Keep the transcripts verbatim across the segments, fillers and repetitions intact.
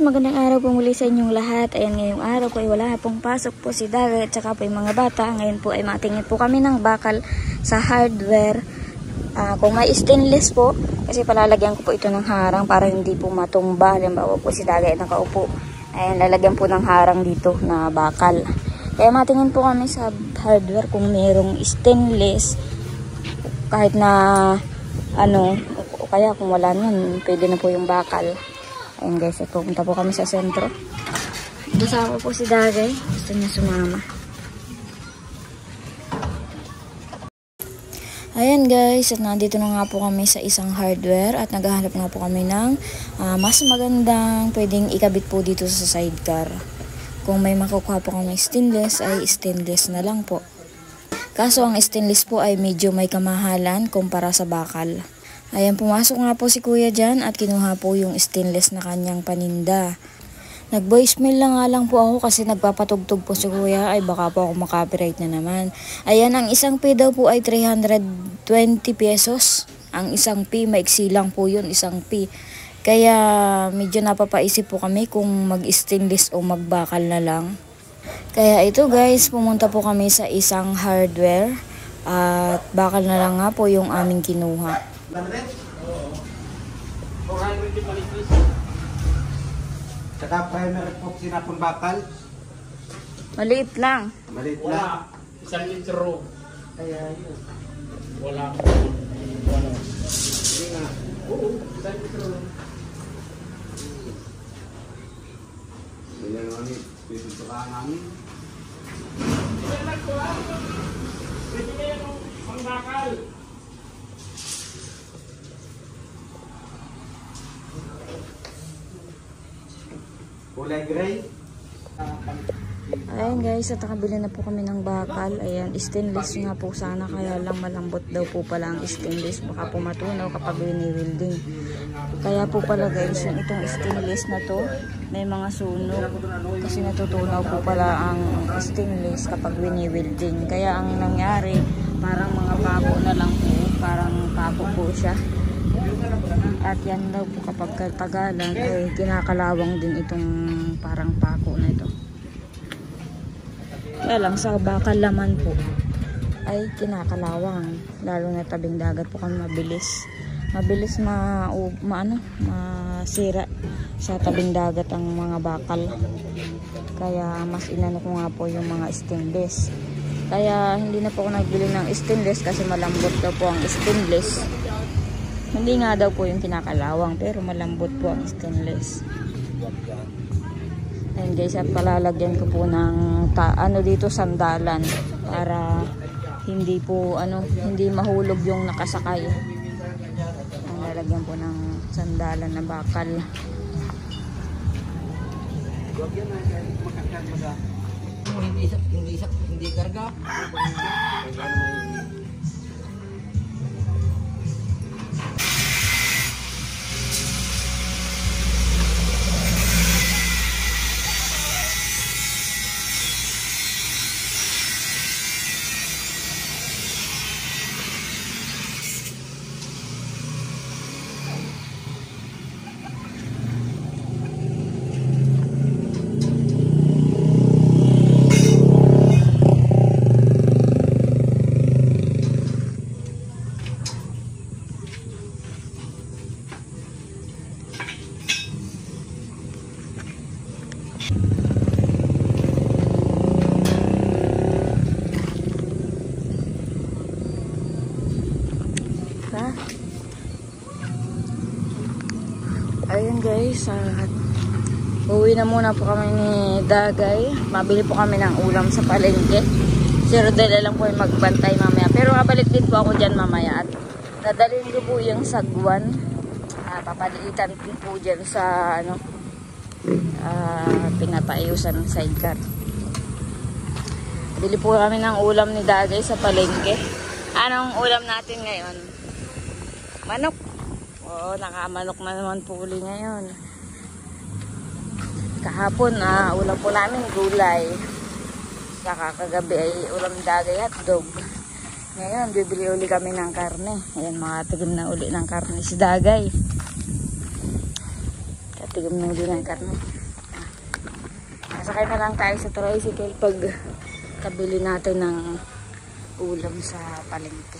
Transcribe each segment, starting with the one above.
magandang araw po muli sa inyong lahat. Ayan, ngayong araw po ay wala pong pasok po si Daga at saka po yung mga bata. Ngayon po ay matingin po kami ng bakal sa hardware. Uh, kung may stainless po, kasi palalagyan ko po ito ng harang para hindi po matumba. Halimbawa po si Daga ay nakaupo. Ayan, lalagyan po ng harang dito na bakal. Kaya matingin po kami sa hardware kung mayroong stainless. Kahit na ano, o kaya kung wala niyan, pwede na po yung bakal. Ayun guys, pupunta po kami sa sentro. Kasama po si Dagay. Gusto niya sumama. Ayan guys, at nandito na nga po kami sa isang hardware at naghahanap nga po kami ng uh, mas magandang pwedeng ikabit po dito sa sidecar. Kung may makukuha po kami stainless, ay stainless na lang po. Kaso ang stainless po ay medyo may kamahalan kumpara sa bakal. Ayan, pumasok nga po si kuya dyan at kinuha po yung stainless na kanyang paninda. Nag-voicemail lang nga lang po ako kasi nagpapatugtog po si kuya, ay baka po ako makapiright na naman. Ayan, ang isang P daw po ay three hundred twenty pesos. Ang isang P, maiksi lang po yun, isang P. Kaya medyo napapaisip po kami kung mag-stainless o magbakal na lang. Kaya ito guys, pumunta po kami sa isang hardware at bakal na lang nga po yung aming kinuha. Saka primary po sinapon bakal. Maliit lang. Maliit lang. Isang litro. Kaya yun. Wala. Wala. Hindi nga. Oo, isang litro. Hindi na naman eh. Pwede ito ka namin. Pwede na yan ang bakal. Kulay gray. Ayan guys, at nakabili na po kami ng bakal. Ayan, stainless nga po sana, kaya lang malambot daw po pala ang stainless. Baka po matunaw kapag wini-welding. Kaya po pala guys, yung itong stainless na to, may mga sunog. Kasi natutunaw po pala ang stainless kapag wini-welding. Kaya ang nangyari, parang mga pako na lang po. Parang pako po siya. At yan daw po kapag katagalan ay kinakalawang din itong parang pako na ito. Kaya lang sa bakal laman po ay kinakalawang, lalo na tabing dagat po kami mabilis. Mabilis ma, o, ma ano, masira sa tabing dagat ang mga bakal. Kaya mas inano ko nga po yung mga stainless. Kaya hindi na po ako nagbili ng stainless kasi malambot daw po ang stainless. Hindi nga daw po yung kinakalawang, pero malambot po ang stainless. Ayan guys, at palalagyan ko po ng ta ano dito, sandalan para hindi po ano, hindi mahulog yung nakasakay. Ang lalagyan po ng sandalan na bakal. Hindi hindi hindi karga. Ayun guys, at uwi na muna po kami ni Dagay. Mabili po kami ng ulam sa palengke. Si Rodel lang po yung magbantay mamaya. Pero kabalik din po ako dyan mamaya. At dadalhin ko po yung sagwan. Uh, papaliitan din po dyan sa ano, uh, pinapayusan ng sidecar. Bili po kami ng ulam ni Dagay sa palengke. Anong ulam natin ngayon? Manok. Oo, nakamanok na naman po uli ngayon. Kahapon, ah, ulam po namin gulay. Saka kagabi ay ulam Dagay at dog. Ngayon, bibili uli kami ng karne. Ayan, makatigim na uli ng karne si Dagay. tigam ng din ng karne. Nasakay na lang tayo sa tricycle pag kabili natin ng ulam sa palengke.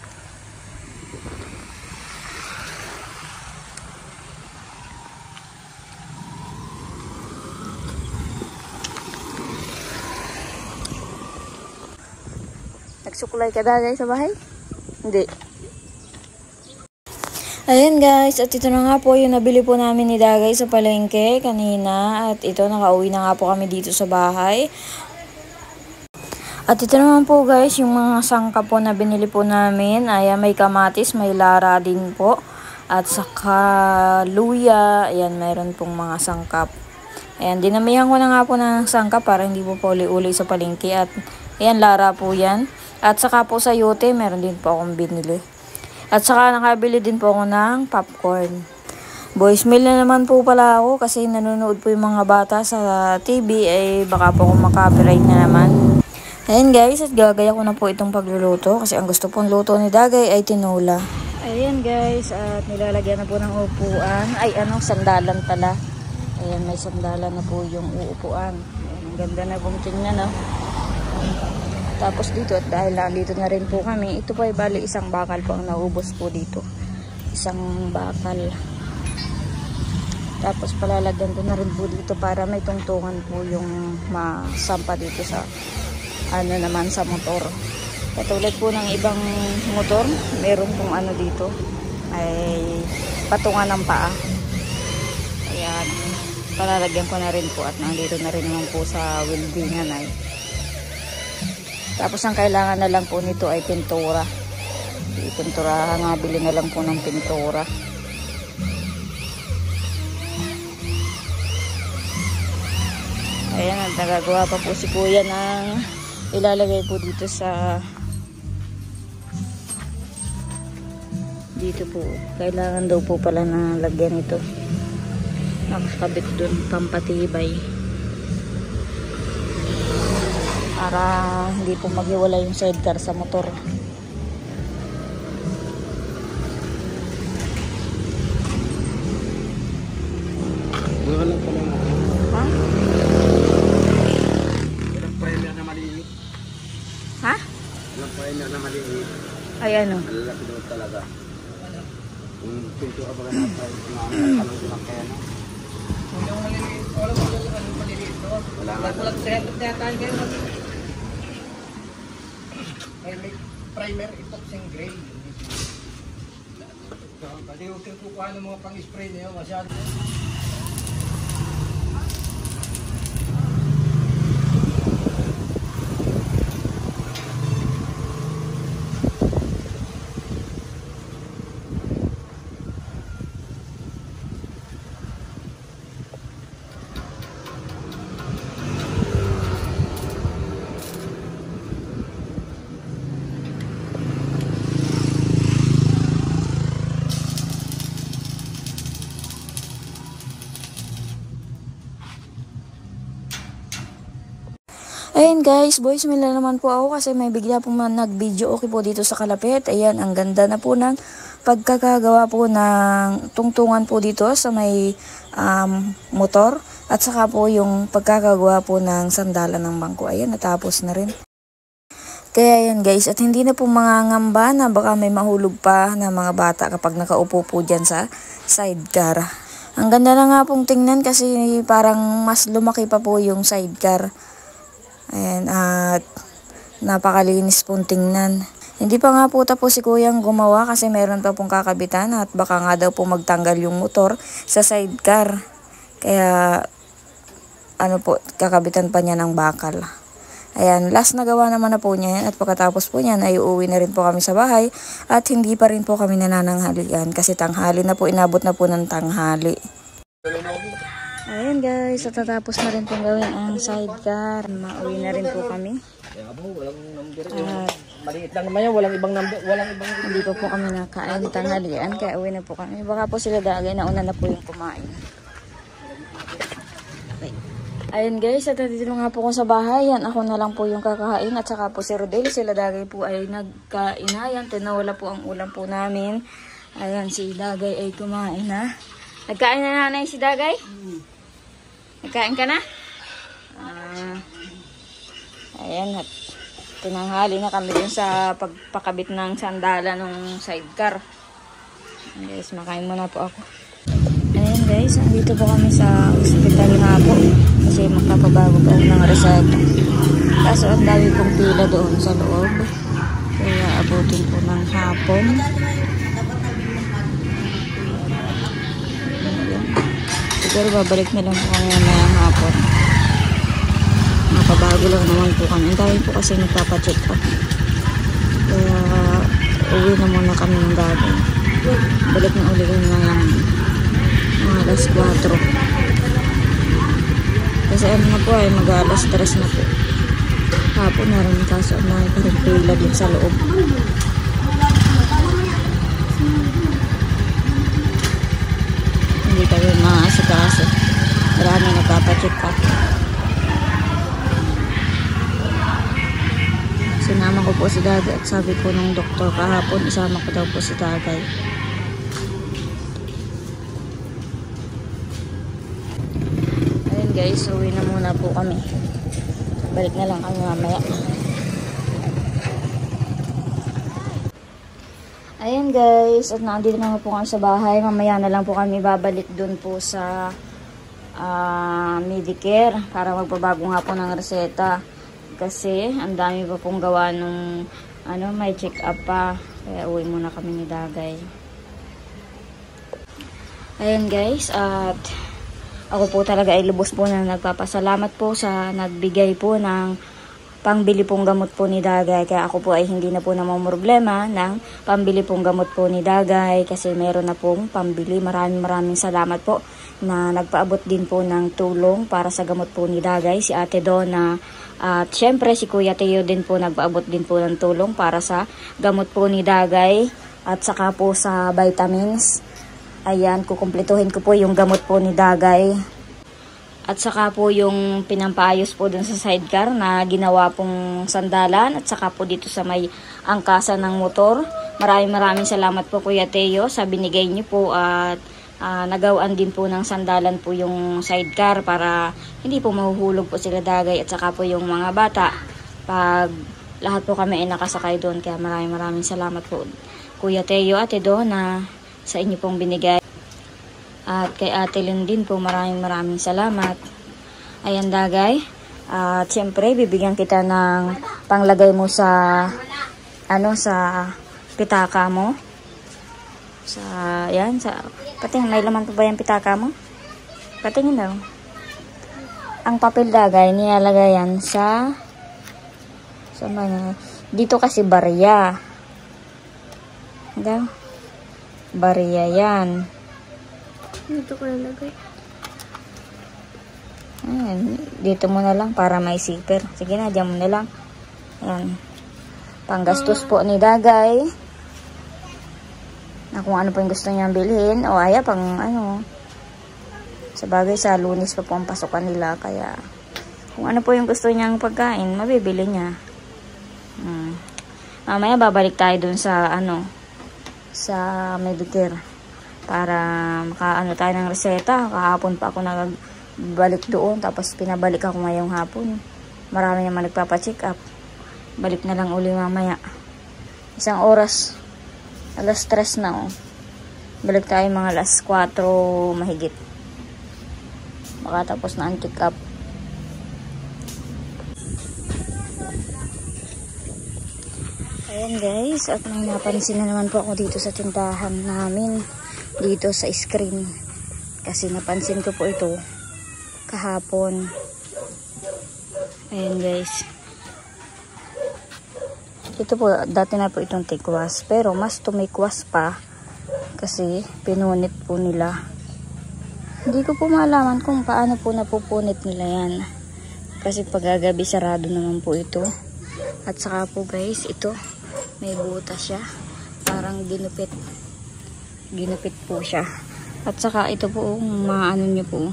Nagsuklay ka dagay sa bahay? Hindi. Ayan guys, at ito na nga po yung nabili po namin ni Dagay sa palengke kanina. At ito, nakauwi na nga po kami dito sa bahay. At ito naman po guys, yung mga sangka po na binili po namin. Ayan, may kamatis, may lara din po. At saka luya, ayan, mayroon pong mga sangkap. Ayan, dinamihan ko na nga po ng sangkap para hindi po po uli-uli sa palengke. At ayan, lara po yan. At saka po sa yote, meron din po akong binili. At saka nakabili din po ako ng popcorn. Voicemail na naman po pala ako kasi nanonood po yung mga bata sa T V. Eh baka po akong makapiright na naman. Ayan guys, at gagaya ko na po itong pagluluto. Kasi ang gusto pong luto ni Dagay ay tinola. Ayan guys, at nilalagyan na po ng upuan. Ay ano, sandalan pala. Ayan, may sandalan na po yung uupuan. Ayan, ang ganda na pong tingnan, no? Tapos dito, at dahil dito na rin po kami, ito po ay bali isang bakal po ang naubos po dito. Isang bakal. Tapos palalagyan ko na rin po dito para may tungtungan po yung masampa dito sa ano naman sa motor. Katulad po ng ibang motor, meron pong ano dito ay patungan ng paa. Ayan, palalagyan ko na rin po at nandito na rin naman po sa weldingan ay. Tapos ang kailangan na lang po nito ay pintura. Pintura, nga bili na lang po ng pintura. Ayan, at nagagawa pa po si Kuya ng ilalagay po dito sa dito po. Kailangan daw po pala na lagyan ito. Nakakabit dun, pampatibay. Para hindi po maghiwalay yung sidecar sa motor. Wala pala nga. Ha? Walang primer na maliit. Ha? Walang primer na maliit. Ay ano? Malalaki doon talaga. Kung pinto ka baga na primer na kalong lang kaya na. Walang maliit. Walang maliit. Wala nga. Walang setup na tayo ngayon. May primer epoxy gray. Kasi huwag kang kukuha ng mga pang-spray na yun. Masyado. Ayan guys, boys, mila naman po ako kasi may bigla po man nag-video okay po dito sa kalapit. Ayan, ang ganda na po ng pagkakagawa po ng tungtungan po dito sa may um, motor. At saka po yung pagkakagawa po ng sandalan ng bangko. Ayan, natapos na rin. Kaya yan guys, at hindi na po mangangamba na baka may mahulog pa na mga bata kapag nakaupo po dyan sa sidecar. Ang ganda na nga pong tingnan kasi parang mas lumaki pa po yung sidecar. Ayan, at napakalinis pong tingnan. Hindi pa nga po tapos si Kuyang gumawa kasi meron pa pong kakabitan at baka nga daw po magtanggal yung motor sa sidecar. Kaya ano po, kakabitan pa niya ng bakal. Ayan, last na gawa naman na po niya yan at pagkatapos po niyan ay uuwi na rin po kami sa bahay at hindi pa rin po kami nanananghalian kasi tanghali na po, inabot na po ng tanghali. Ayan guys, at tatapos na rin pong gawin ang sidecar. Mauwi na rin po kami. At Maliit lang naman yan, walang ibang number, walang ibang hindi pa po kami nakain tanghalian kaya uwi na po kami. Baka po sila Dagay na una na po yung kumain. Okay. Ayan guys, at dito nga po ko sa bahay. Yan, ako na lang po yung kakain at saka po si Rodel. Sila Dagay po ay nagkain na. Yan, tinawala po ang ulam po namin. Ayan, si Dagay ay kumain na. Nagkain na nanay si Dagay? Nagkain ka na? Ah, ayan, at tinanghali na kami dun sa pagpakabit ng sandala ng sidecar. Guys, makain muna po ako. Ayan guys, andito po kami sa hospital nga po. Kasi magpapabago po ako ng reseta. Kaso ang dami pong pila doon sa loob. Kaya abutin po ng hapon. Siguro babalik na lang po kami mayang hapon. Mapabago lang naman po kami. Ang dami po kasi nagpapacheck up. Kaya uwi na muna kami ng gabi. Balik na uli kami mayang mga alas kwatro. Kasi ano na po ay mag-alas tres na po. Hapon na rin kaso ang dami pa rin pila din sa loob. Hindi kami maasikaso. Marami nagpapacheck up. Sinama ko po si Dagay at sabi po ng doktor kahapon isama ko daw po si Dagay. Ayun guys, uwi na muna po kami. Balik na lang kami mamaya. Ayan guys, at nandito na po kami sa bahay. Mamaya na lang po kami babalik dun po sa uh, Medicare para magbabago nga po ng reseta. Kasi ang dami pa pong gawa nung ano, may check up pa. Kaya uwi muna kami ni Dagay. Ayan guys, at ako po talaga ay lubos po na nagpapasalamat po sa nagbigay po ng pangbili pong gamot po ni Dagay. Kaya ako po ay hindi na po namamroblema ng pambili pong gamot po ni Dagay. Kasi meron na pong pambili. Maraming maraming salamat po na nagpaabot din po ng tulong para sa gamot po ni Dagay. Si Ate Donna at syempre si Kuya Teo din po nagpaabot din po ng tulong para sa gamot po ni Dagay. At saka po sa vitamins. Ayan, kukumpletuhin ko po yung gamot po ni Dagay. At saka po yung pinampaayos po dun sa sidecar na ginawa pong sandalan. At saka po dito sa may angkasan ng motor. Maraming maraming salamat po Kuya Teo sa binigay niyo po. At uh, nagawaan din po ng sandalan po yung sidecar para hindi po mahuhulog po sila Dagay. At saka po yung mga bata pag lahat po kami ay nakasakay doon. Kaya maraming maraming salamat po Kuya Teo, Ate Donna, sa inyo pong binigay. At kay Ate Lynn din po maraming maraming salamat. Ayan Dagay. At syempre bibigyan kita ng panglagay mo sa ano sa pitaka mo. Sa yan sa patingin, may laman pa ba yung pitaka mo? Patingin daw. Ang papel Dagay nilalagay yan sa sa mga dito kasi barya. Daw. Barya yan. Dito ko nalagay. Ayan, dito mo na lang para may zipper. Sige na, dyan mo na lang. Ayan. Panggastos po ni Dagay. Na kung ano po yung gusto niyang bilhin. O aya, pang ano. Sa bagay, sa Lunes pa po ang pasukan nila. Kaya, kung ano po yung gusto niyang pagkain, mabibili niya. Hmm. Mamaya, babalik tayo dun sa, ano, sa Medicare. Para makaano tayo ng reseta. Kahapon pa ako nagbalik doon. Tapos pinabalik ako ngayong hapon. Marami naman nagpapacheck up. Balik na lang uli mamaya. Isang oras. Alas tres na oh. Balik tayo mga alas kwatro mahigit. Baka tapos na ang check up. Ayan guys. At may napansin na naman po ako dito sa tindahan namin. Dito sa screen. Kasi napansin ko po ito kahapon. Ayan guys. Ito po, dati na po itong tikwas. Pero mas tumikwas pa. Kasi pinunit po nila. Hindi ko po malaman kung paano po napupunit nila yan. Kasi pagagabi sarado naman po ito. At saka po guys, ito may butas siya. Parang ginupit. Ginupit po siya. At saka ito po, maano nyo po.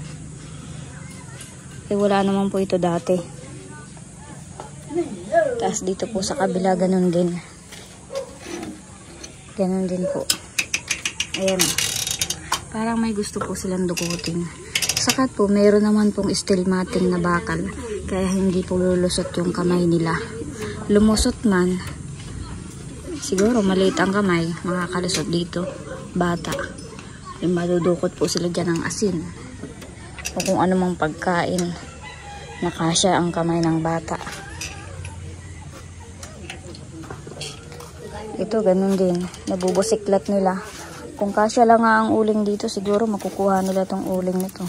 Eh wala naman po ito dati. Tapos dito po sa kabila, ganun din. Ganun din po. Ayan. Parang may gusto po silang dukutin. Sakat po, mayroon naman pong steel matting na bakal. Kaya hindi po lulusot yung kamay nila. Lumusot man, siguro maliit ang kamay, makakalusot dito. Bata. Yung madudukot po sila dyan ng asin. O kung ano mang pagkain. Nakasya ang kamay ng bata. Ito, ganun din. Nabubusiklat nila. Kung kasya lang nga ang uling dito, siguro makukuha nila tong uling nito.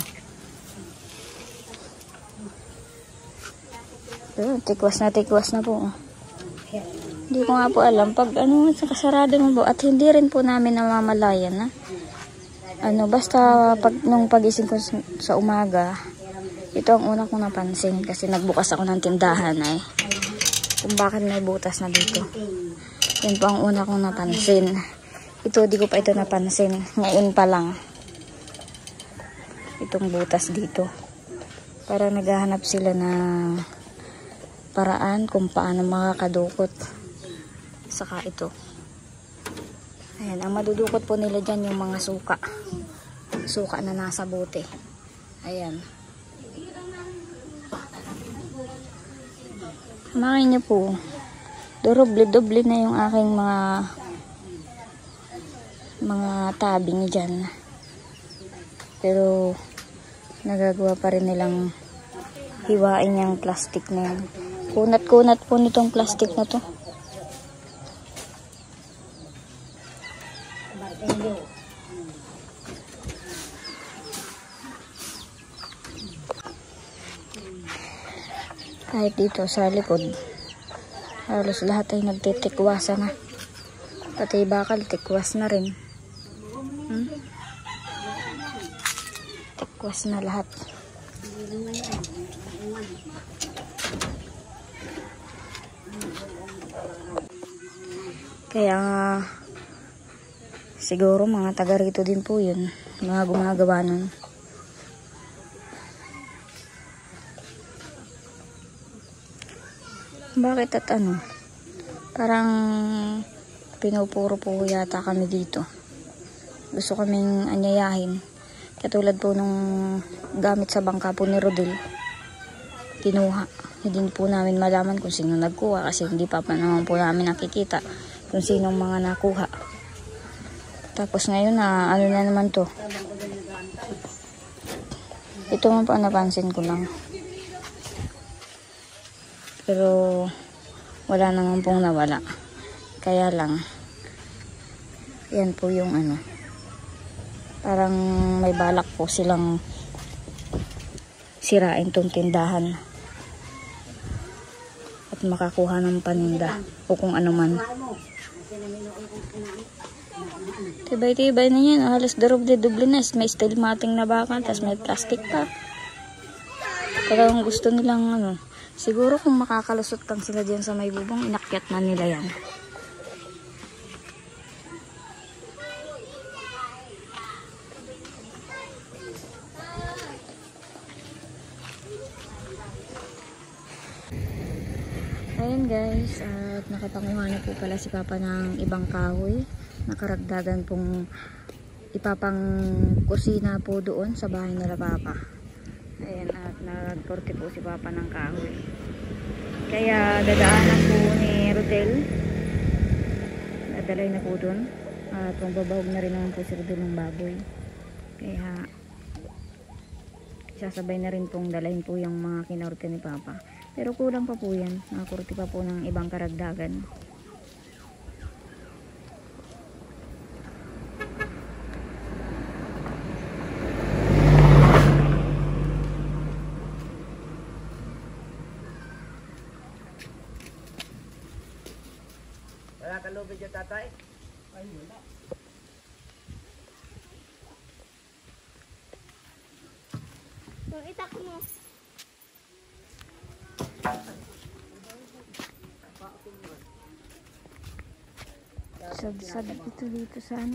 Pero, tikwas na tikwas na po. Hindi ko nga po alam. Pag ano, kasarado mo po. At hindi rin po namin namamalayan na. Ano, basta pag, nung pagising ko sa umaga, ito ang una kong napansin. Kasi nagbukas ako ng tindahan ay. Kung bakit may butas na dito. Yan po ang una kong napansin. Ito, di ko pa ito napansin. Ngayon pa lang. Itong butas dito. Para naghahanap sila ng paraan kung paano makakadukot. Saka ito. Ayan, ang madudukot po nila dyan yung mga suka. Suka na nasa bote. Ayan. Makin niyo po. Doble-doble na yung aking mga mga tabing dyan. Pero nagagawa pa rin nilang hiwain yung plastic na yan. Kunat-kunat po nitong plastic na to. Kahit dito sa likod, halos lahat ay nagtitikwasan na. Pati bakal, tikwas na rin. Hmm? Tikwas na lahat. Kaya nga, siguro mga taga rito din po yun. Mga gumagawa nun. Bakit at ano? Parang pinupuro po yata kami dito. Gusto kaming anyayahin. Katulad po nung gamit sa bangka po ni Rodel. Kinuha. Hindi po namin malaman kung sino nagkuha kasi hindi pa pa naman po namin nakikita kung sinong mga nakuha. Tapos ngayon na ano na naman to. Ito man po napansin ko lang. Pero wala naman pong nawala. Kaya lang yan po yung ano, parang may balak po silang sirain tong tindahan at makakuha ng paninda o kung ano man. Tibay-tibay na yan. Halos doble-doble na. May steel matting na bakal, tapos may plastic pa. Pero kung gusto nilang ano, siguro kung makakalusot lang sila dyan sa may bubong, inakyat na nila yan. Ayan guys, at nakapanguha na po pala si Papa ng ibang kahoy. Nakaragdagan pong ipapang kusina po doon sa bahay nila Papa. Ayan, at nagkorte po si Papa ng kahoy. Kaya dadaanan po ni Rodel. Dadalay na po doon. At magbabahog na rin naman po si Rodel ng baboy. Kaya sasabay na rin pong dalahin po yung mga kinorte ni Papa. Pero kulang pa po yan. Nakakurti pa po ng ibang karagdagan. Wala ka lubid yung tatay? Ay, wala. Yung itak mo. Sad-sad ito dito sa ano.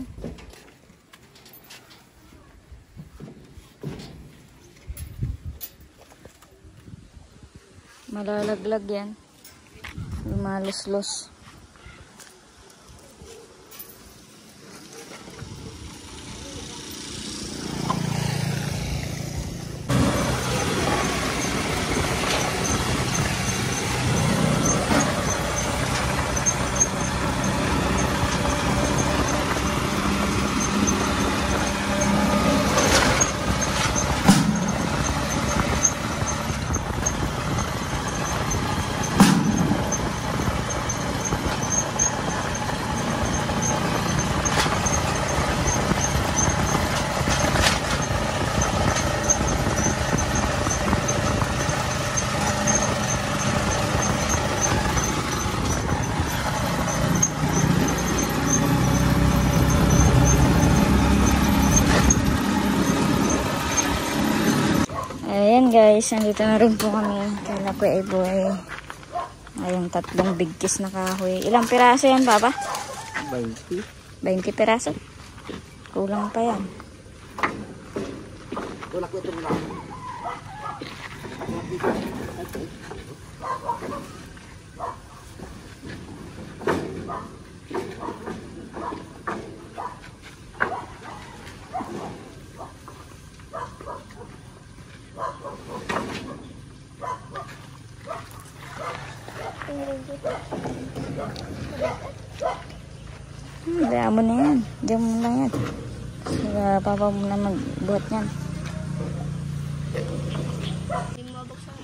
Malalaglag yan. Lumalos-los. Ayan guys, nandito na rin po kami. Kala ko ay boy. Ayun, tatlong bigkis na kahoy. Ilang piraso yan, Papa? twenty. twenty piraso? Kulang pa yan. Wala ko ito lang. Hmm, bayaan mo na yan. Diyan mo na yan. Kaya Papa mo na magbuhat yan. Hindi mo mabuksan.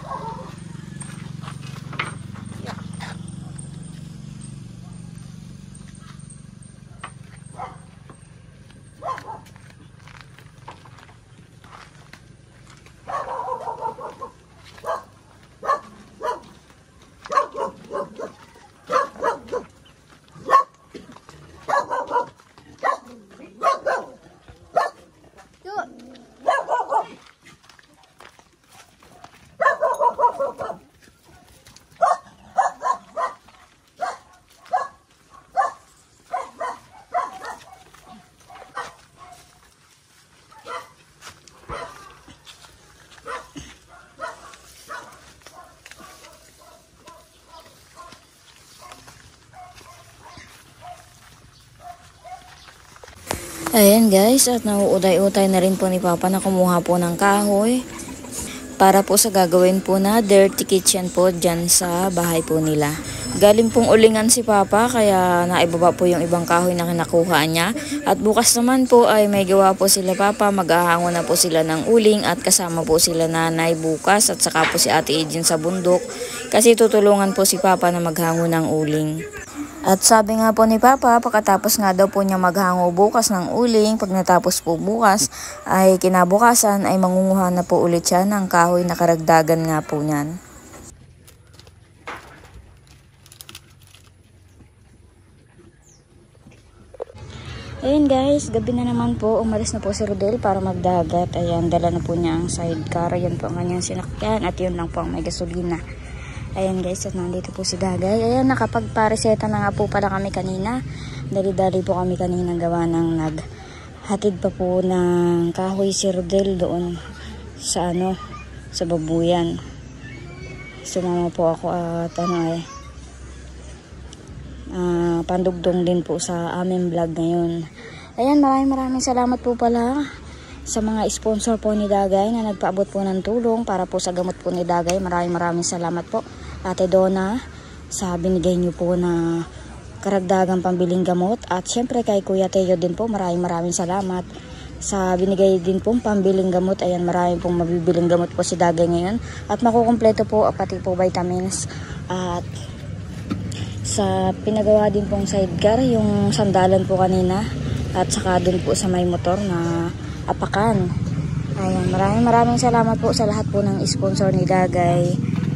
Ayan guys, at nauuday-utay na rin po ni Papa na kumuha po ng kahoy para po sa gagawin po na dirty kitchen po dyan sa bahay po nila. Galing pong ulingan si Papa kaya naibaba po yung ibang kahoy na kinakuha niya. At bukas naman po ay may gawa po sila Papa, mag-ahango na po sila ng uling at kasama po sila nanay bukas at saka po si Ate Ejin sa bundok kasi tutulungan po si Papa na maghango ng uling. At sabi nga po ni Papa, pagkatapos nga daw po niya maghango bukas ng uling, pag natapos po bukas, ay kinabukasan ay mangunguha na po ulit siya ng kahoy na karagdagan nga po niyan. Ayun guys, gabi na naman po, umalis na po si Rodel para magdagat. Ayan, dala na po niya ang sidecar. Ayan po ang kanyang sinakyan at yun lang po ang may gasolina. Ayan guys, at nandito po si Dagay. Ayan, nakapagpareseta na nga po pala kami kanina. Dali-dali po kami kanina gawa ng naghatid pa po ng kahoy si Rodel doon sa ano, sa babuyan. Sumama po ako at ano eh, uh, pandugtong din po sa aming vlog ngayon. Ayan, maraming maraming salamat po pala sa mga sponsor po ni Dagay na nagpaabot po ng tulong para po sa gamot po ni Dagay. Maraming maraming salamat po Ate Donna sa binigay niyo po na karagdagang pambiling gamot, at syempre kay Kuya Teo din po maraming maraming salamat sa binigay din pong pambiling gamot. Ayan, maraming pong mabibiling gamot po si Dagay ngayon at makukumpleto po pati po vitamins. At sa pinagawa din pong sidecar, yung sandalan po kanina at saka dun po sa may motor na apakan. Ayan, maraming maraming salamat po sa lahat po ng sponsor ni Dagay.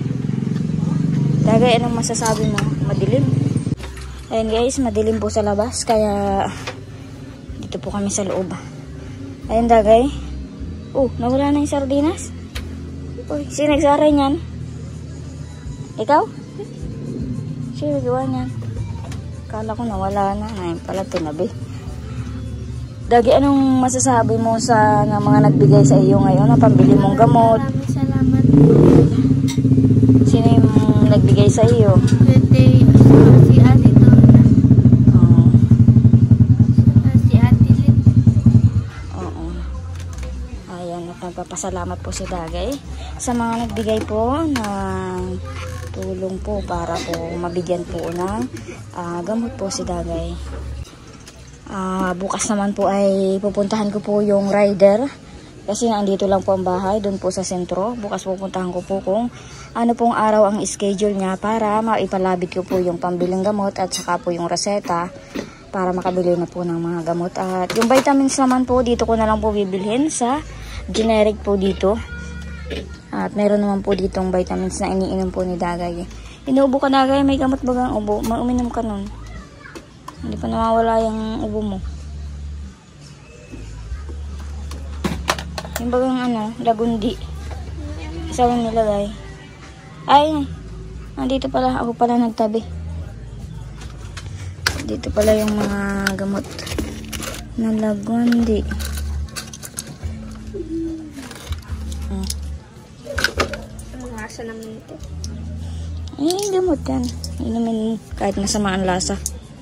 Dagay, anong masasabi mo? Madilim. Ayan guys, madilim po sa labas kaya dito po kami sa loob. Ayan Dagay. Oh, nawala na yung sardinas. Uy, sino nagsaray niyan? Ikaw? Sino gawa niyan? Kala ko nawala na. Ngayon pala tinabi. Dagay, anong masasabi mo sa nga mga nagbigay sa iyo ngayon na pambili mong gamot? Maraming salamat. Sino yung nagbigay sa iyo? Pwede si Ate Donna. Oh. Si Ate Lynn. Oo. Ayan, at nagpapasalamat po si Dagay sa mga nagbigay po ng tulong po para po mabigyan po ng uh, gamot po si Dagay. Uh, bukas naman po ay pupuntahan ko po yung rider kasi nandito lang po ang bahay, doon po sa sentro. Bukas pupuntahan ko po kung ano pong araw ang schedule niya para maipalabit ko po yung pambiling gamot at saka po yung reseta para makabili na po ng mga gamot. At yung vitamins naman po, dito ko na lang po bibilhin sa generic po dito. At meron naman po ditong vitamins na iniinom po ni Dagay. Inuubo ka Dagay, may gamot bagang ubo, uminom ka nun. Hindi pa nawawala yung ubo mo. Yung bagang ano, lagundi. Saan mo nilagay? Ay, nandito pala. Ako pala nagtabi. Dito pala yung mga gamot. Nalagwandi. Hmm. Ang lasa naman ito. Eh, gamot yan. Inumin kahit masama ang lasa.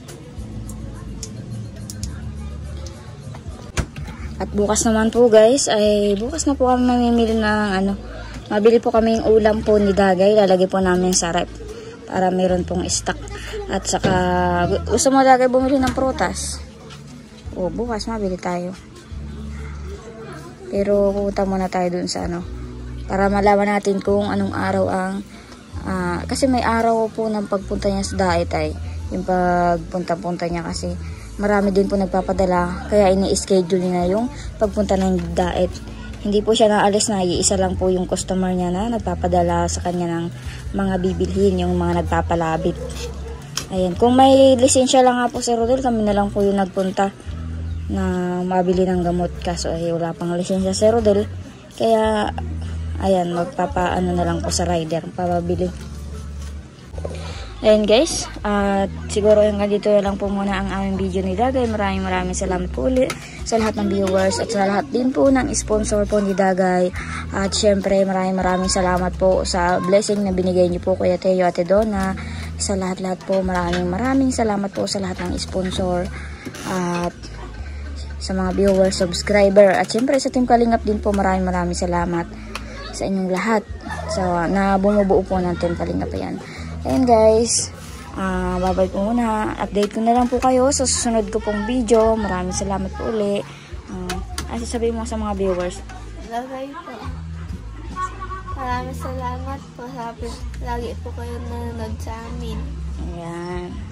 At bukas naman po guys, ay bukas na po kami mamimili ng ano, mabili po kami yung ulam po ni Dagay, lalagay po namin sa rep para meron pong stock. At saka, gusto mo Dagay bumili ng prutas? O, bukas mabili tayo. Pero pupunta muna tayo dun sa ano, para malaman natin kung anong araw ang, uh, kasi may araw po ng pagpunta niya sa diet ay, yung pagpunta-punta niya kasi, marami din po nagpapadala, kaya ini-schedule niya yung pagpunta ng diet. Hindi po siya naalis na, isa lang po yung customer niya na nagpapadala sa kanya ng mga bibilhin, yung mga nagpapalabit. Ayan, kung may lisensya lang nga po si Rodel, kami na lang po yung nagpunta na mabili ng gamot. Kaso ay wala pang lisensya si Rodel, kaya ayan, magpapaano na lang po sa rider, papabili. Ayan guys, at uh, siguro hanggang dito lang po muna ang aming video ni Dagay. Maraming maraming salamat po ulit sa lahat ng viewers at sa lahat din po ng sponsor po ni Dagay. At syempre maraming maraming salamat po sa blessing na binigay niyo po Kuya Teo, Ate Donna. Sa lahat-lahat po maraming maraming salamat po sa lahat ng sponsor at sa mga viewers, subscriber. At syempre sa Team Kalingap din po maraming maraming salamat sa inyong lahat sa, na bumubuo po ng Team Kalingap. Ayan. Ayan guys, uh, babay po muna. Update ko na lang po kayo sa susunod ko pong video. Maraming salamat po ulit. Uh, ay, sasabihin mo sa mga viewers. Lagay po. Maraming salamat po. Lagi po kayo nanonood sa amin. Ayan.